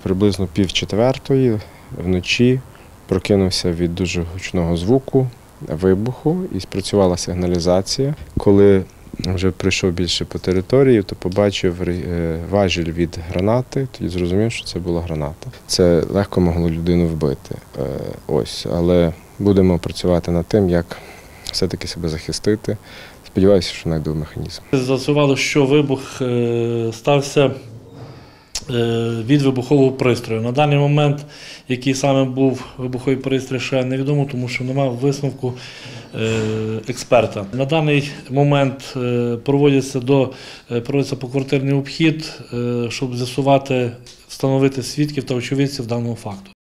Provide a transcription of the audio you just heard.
Приблизно 3:30 вночі прокинувся від дуже гучного звуку, вибуху, і спрацювала сигналізація. Коли вже прийшов більше по території, то побачив важіль від гранати, тоді зрозумів, що це була граната. Це легко могло людину вбити. Але будемо працювати над тим, як все-таки себе захистити. Сподіваюся, що знайду механізм. З'ясували, що вибух стався від вибухового пристрою. На даний момент, який саме був вибуховий пристрій, ще невідомо, тому що немає висновку експерта. На даний момент проводиться поквартирний обхід, щоб з'ясувати, встановити свідків та очевидців даного факту.